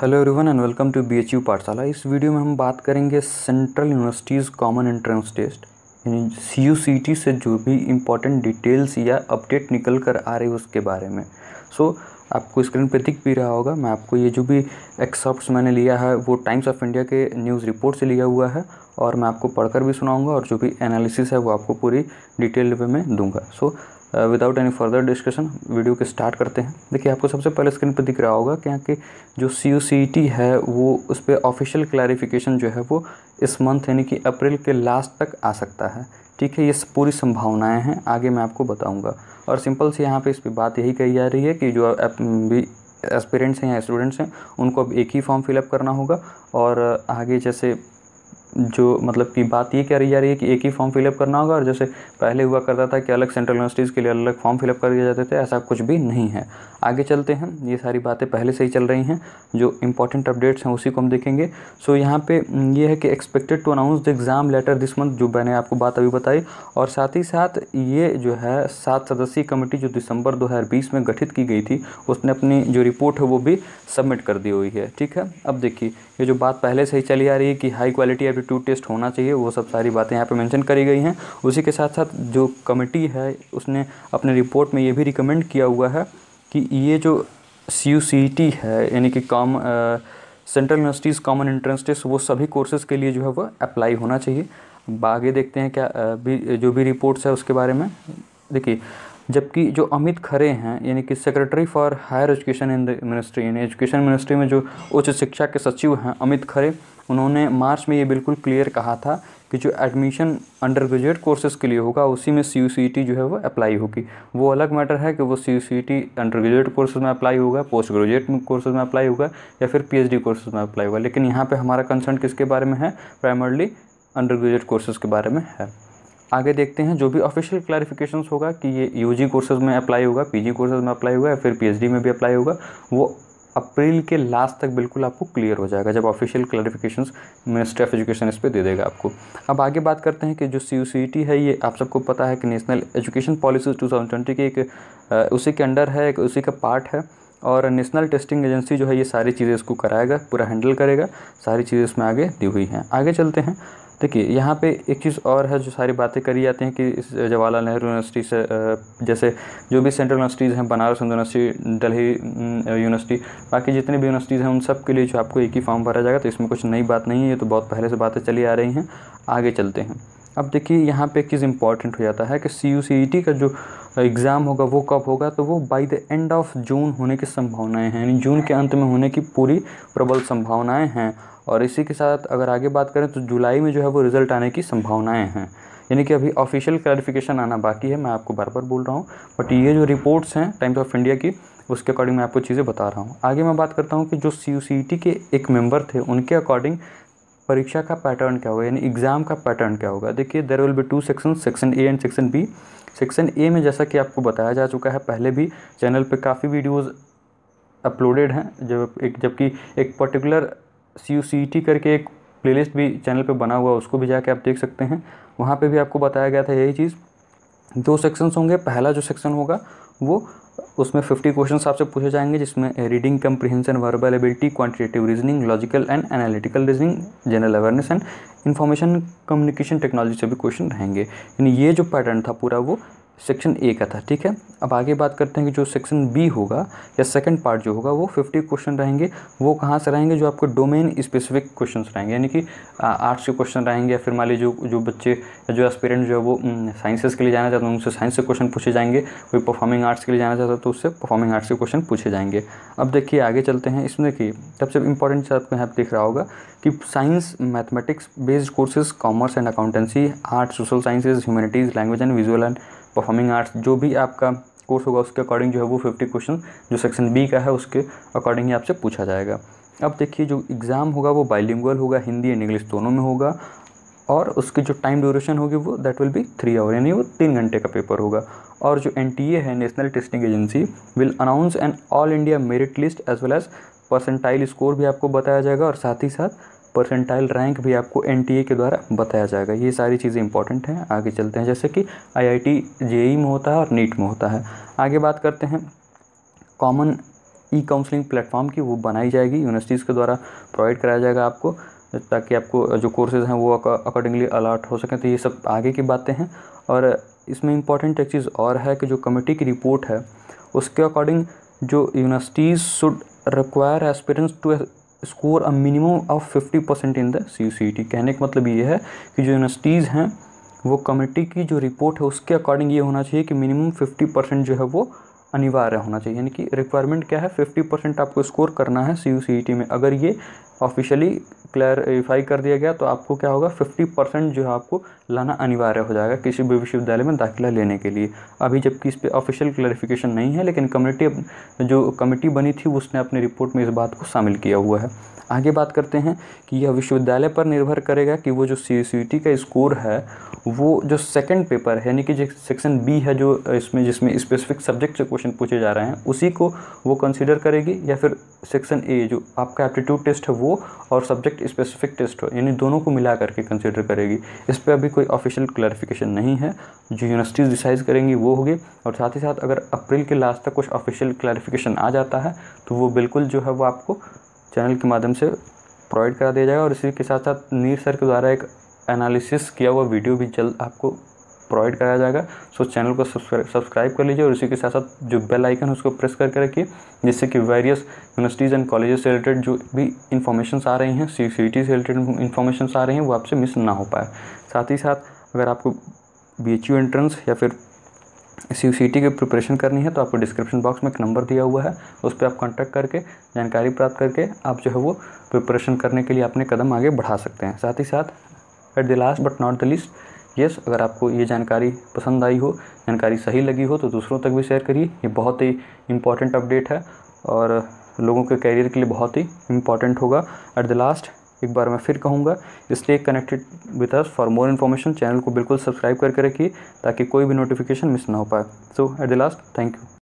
Hello everyone and welcome to BHU Pathshala. इस video में हम बात करेंगे central universities common entrance test यानी CUCT से जो भी इम्पोर्टेंट डिटेल्स या अपडेट निकल कर आ रही है उसके बारे में। आपको स्क्रीन पे दिख भी रहा होगा। मैं आपको ये जो भी एक्सर्प्ट्स मैंने लिया है वो टाइम्स ऑफ इंडिया के न्यूज़ रिपोर्ट से लिया हुआ है और मैं आपको पढ़कर भी सुनाऊंगा और जो भी एनालिसिस है वो आपको पूरी डिटेल वे में दूंगा। Without any further discussion video के स्टार्ट करते हैं। देखिए, आपको सबसे पहले स्क्रीन पर दिख रहा होगा कि यहाँ के जो CUCT है वो उस पर ऑफिशियल क्लैरिफिकेशन जो है वो इस मंथ यानी कि अप्रैल के लास्ट तक आ सकता है। ठीक है, ये पूरी संभावनाएं हैं, आगे मैं आपको बताऊंगा। और सिंपल से यहाँ पे इस पर बात यही कही जा रही है कि जो भी एस्पिरेंट्स हैं या स्टूडेंट्स हैं उनको अब एक ही फॉर्म फिलअप करना होगा और आगे जैसे जो मतलब की बात ये कही जा रही है कि एक ही फॉर्म फिलअप करना होगा। और जैसे पहले हुआ करता था कि अलग सेंट्रल यूनिवर्सिटीज़ के लिए अलग फॉर्म फिलअप कर दिए जाते थे, ऐसा कुछ भी नहीं है। आगे चलते हैं, ये सारी बातें पहले से ही चल रही हैं, जो इंपॉर्टेंट अपडेट्स हैं उसी को हम देखेंगे। यहाँ पे ये है कि expected to announce the exam later this month, जो मैंने आपको बात अभी बताई। और साथ ही साथ ये जो है 7 सदस्यीय कमेटी जो दिसंबर 2020 में गठित की गई थी उसने अपनी जो रिपोर्ट है वो भी सबमिट कर दी हुई है। ठीक है, अब देखिए ये जो बात पहले से ही चली आ रही है कि हाई क्वालिटी एप्टीट्यूड टेस्ट होना चाहिए, वो सब सारी बातें यहाँ पे मेंशन करी गई हैं। उसी के साथ साथ जो कमेटी है उसने अपने रिपोर्ट में ये भी रिकमेंड किया हुआ है कि ये जो CUCT है यानी कि central universities common entrance test वो सभी कोर्सेज़ के लिए जो है वो अप्लाई होना चाहिए। आगे देखते हैं क्या जो भी रिपोर्ट्स है उसके बारे में। देखिए, जबकि जो अमित खरे हैं यानी कि secretary for higher education in the ministry यानी एजुकेशन मिनिस्ट्री में जो उच्च शिक्षा के सचिव हैं अमित खरे, उन्होंने मार्च में ये बिल्कुल क्लियर कहा था कि जो एडमिशन अंडर ग्रेजुएट कोर्सेज़ के लिए होगा उसी में CUCT जो है वो अप्लाई होगी। वो अलग मैटर है कि वो CUCT अंडर ग्रेजुएट कोर्सेज़ में अप्लाई होगा, पोस्ट ग्रेजुएट कोर्सेज़ में अप्लाई होगा या फिर PhD कोर्सेज़ में अप्लाई होगा। लेकिन यहाँ पर हमारा कंसर्न किसके बारे में है? प्राइमरली अंडर ग्रेजुएट कोर्सेज़ के बारे में है। आगे देखते हैं जो भी ऑफिशियल क्लैरिफिकेशंस होगा कि ये UG कोर्सेज़ में अप्लाई होगा, PG कोर्सेज़ में अप्लाई होगा या फिर PhD में भी अप्लाई होगा, वो अप्रैल के लास्ट तक बिल्कुल आपको क्लियर हो जाएगा जब official clarifications ministry of education इस पर दे देगा आपको। अब आगे बात करते हैं कि जो CUCT है ये आप सबको पता है कि नेशनल एजुकेशन पॉलिसी 2020 की एक उसी के अंडर है, एक उसी का पार्ट है। और नेशनल टेस्टिंग एजेंसी जो है ये सारी चीज़ें इसको कराएगा, पूरा हैंडल करेगा, सारी चीज़ें इसमें आगे दी हुई हैं। आगे चलते हैं। देखिए, यहाँ पे एक चीज़ और है जो सारी बातें करी जाती हैं कि इस जवाहरलाल नेहरू यूनिवर्सिटी से जैसे जो भी सेंट्रल यूनिवर्सिटीज़ हैं, बनारस यूनिवर्सिटी, दिल्ली यूनिवर्सिटी, बाकी जितनी भी यूनिवर्सिटीज़ हैं उन सब के लिए जो आपको एक ही फॉर्म भरा जाएगा। तो इसमें कुछ नई बात नहीं है, ये तो बहुत पहले से बातें चली आ रही हैं। आगे चलते हैं। अब देखिए, यहाँ पे एक चीज़ इंपॉर्टेंट हो जाता है कि CUCT का जो एग्ज़ाम होगा वो कब होगा, तो वो by the end of June होने की संभावनाएं हैं, यानी जून के अंत में होने की पूरी प्रबल संभावनाएं हैं। और इसी के साथ अगर आगे बात करें तो जुलाई में जो है वो रिज़ल्ट आने की संभावनाएं हैं, यानी कि अभी ऑफिशियल क्लैरिफिकेशन आना बाकी है। मैं आपको बार बार बोल रहा हूँ, बट ये जो रिपोर्ट्स हैं टाइम्स ऑफ इंडिया की उसके अकॉर्डिंग मैं आपको चीज़ें बता रहा हूँ। आगे मैं बात करता हूँ कि जो CUCT के एक मेंबर थे उनके अकॉर्डिंग परीक्षा का पैटर्न क्या होगा, यानी एग्ज़ाम का पैटर्न क्या होगा। देखिए, there will be 2 section, section A and section B। Section A में जैसा कि आपको बताया जा चुका है पहले भी, चैनल पे काफ़ी वीडियोज़ अपलोडेड हैं, जबकि एक पर्टिकुलर CUCT करके एक प्लेलिस्ट भी चैनल पे बना हुआ, उसको भी जाके आप देख सकते हैं। वहाँ पे भी आपको बताया गया था यही चीज़। 2 सेक्शंस होंगे। पहला जो सेक्शन होगा वो उसमें 50 क्वेश्चंस आपसे पूछे जाएंगे, जिसमें reading comprehension, verbal ability, quantitative reasoning, logical and analytical reasoning, general awareness and information communication technology से भी क्वेश्चन रहेंगे। यानी ये जो पैटर्न था पूरा वो सेक्शन A का था। ठीक है, अब आगे बात करते हैं कि जो सेक्शन B होगा या सेकंड पार्ट जो होगा वो 50 क्वेश्चन रहेंगे। वो कहाँ से रहेंगे? जो आपको डोमेन स्पेसिफिक क्वेश्चंस रहेंगे, यानी कि आर्ट्स के क्वेश्चन रहेंगे, या फिर मान लीजिए जो बच्चे या जो एस्पिरेंट जो है वो साइंसेस के लिए जाना चाहते हैं उनसे साइंस से क्वेश्चन पूछे जाएंगे। कोई परफॉर्मिंग आर्ट्स के लिए जाना चाहता है तो उससे परफॉर्मिंग आर्ट्स के क्वेश्चन पूछे जाएंगे। अब देखिए आगे चलते हैं। इसमें देखिए सबसे इंपॉर्टेंट चीज़ आपको यहाँ पर दिख रहा होगा कि science mathematics based courses, commerce and accountancy, arts, social sciences, humanities, language and visual and performing arts, जो भी आपका कोर्स होगा उसके अकॉर्डिंग जो है वो 50 क्वेश्चन जो सेक्शन B का है उसके अकॉर्डिंग ही आपसे पूछा जाएगा। अब देखिए, जो एग्ज़ाम होगा वो बाइलिंगुअल होगा, हिंदी एंड इंग्लिश दोनों में होगा। और उसकी जो टाइम ड्यूरेशन होगी वो दैट विल बी 3 आवर, यानी वो 3 घंटे का पेपर होगा। और जो NTA है, national testing agency, will announce an all India merit list as well as percentile score भी आपको बताया जाएगा, और साथ ही साथ परसेंटाइल रैंक भी आपको NTA के द्वारा बताया जाएगा। ये सारी चीज़ें इंपॉर्टेंट हैं। आगे चलते हैं, जैसे कि IIT JEE में होता है और NEET में होता है। आगे बात करते हैं कॉमन ई काउंसलिंग प्लेटफॉर्म की वो बनाई जाएगी, यूनिवर्सिटीज़ के द्वारा प्रोवाइड कराया जाएगा आपको, ताकि आपको जो कोर्सेज़ हैं वो अकॉर्डिंगली अलॉट हो सकें। तो ये सब आगे की बातें हैं। और इसमें इम्पॉर्टेंट एक चीज़ और है कि जो कमेटी की रिपोर्ट है उसके अकॉर्डिंग जो universities should require aspirants to score a minimum of 50% in the CUCET। कहने का मतलब ये है कि जो यूनिवर्सिटीज़ हैं वो कमेटी की जो रिपोर्ट है उसके अकॉर्डिंग ये होना चाहिए कि मिनिमम 50% जो है वो अनिवार्य होना चाहिए। यानी कि रिक्वायरमेंट क्या है, 50% आपको स्कोर करना है CUCET में। अगर ये ऑफिशियली क्लैरिफाई कर दिया गया तो आपको क्या होगा, 50% जो है आपको लाना अनिवार्य हो जाएगा किसी भी विश्वविद्यालय में दाखिला लेने के लिए। अभी जबकि इस पर ऑफिशियल क्लैरिफिकेशन नहीं है, लेकिन जो कमेटी बनी थी उसने अपनी रिपोर्ट में इस बात को शामिल किया हुआ है। आगे बात करते हैं कि यह विश्वविद्यालय पर निर्भर करेगा कि वो जो CUCET का स्कोर है वो जो सेकंड पेपर है, यानी कि जो सेक्शन B है जो जिसमें स्पेसिफिक सब्जेक्ट से क्वेश्चन पूछे जा रहे हैं उसी को वो कंसीडर करेगी, या फिर सेक्शन A जो आपका एप्टीट्यूड टेस्ट है वो और सब्जेक्ट स्पेसिफिक टेस्ट हो, यानी दोनों को मिला करके कंसीडर करेगी। इस पर अभी कोई ऑफिशियल क्लैरिफिकेशन नहीं है, जो यूनिवर्सिटीज़ डिसाइड करेंगी वो होगी। और साथ ही साथ अगर अप्रैल के लास्ट तक कुछ ऑफिशियल क्लैरिफिकेशन आ जाता है तो वो बिल्कुल जो है वो आपको चैनल के माध्यम से प्रोवाइड करा दिया जाएगा। और इसी के साथ साथ नीर सर के द्वारा एक एनालिसिस किया हुआ वीडियो भी जल्द आपको प्रोवाइड कराया जाएगा। सो चैनल को सब्सक्राइब कर लीजिए और इसी के साथ साथ जो बेल आइकन है उसको प्रेस करके रखिए, जिससे कि वेरियस यूनिवर्सिटीज़ एंड कॉलेजेस से रिलेटेड जो भी इंफॉर्मेशंस आ रही हैं, CUCET से रिलेटेड इंफॉर्मेशंस आ रही हैं, वो आपसे मिस ना हो पाए। साथ ही साथ अगर आपको BHU एंट्रेंस या फिर CUCET की प्रिपरेशन करनी है तो आपको डिस्क्रिप्शन बॉक्स में एक नंबर दिया हुआ है, उस पर आप कांटेक्ट करके जानकारी प्राप्त करके आप जो है वो प्रिपरेशन करने के लिए अपने कदम आगे बढ़ा सकते हैं। साथ ही साथ at the last but not the least, yes, अगर आपको ये जानकारी पसंद आई हो, जानकारी सही लगी हो तो दूसरों तक भी शेयर करिए। ये बहुत ही इम्पॉर्टेंट अपडेट है और लोगों के करियर के लिए बहुत ही इम्पॉर्टेंट होगा। एट द लास्ट एक बार मैं फिर कहूँगा, इसलिए connected with us for more information. Channel को बिल्कुल सब्सक्राइब करके रखिए ताकि कोई भी नोटिफिकेशन मिस ना हो पाए। So at the last, thank you.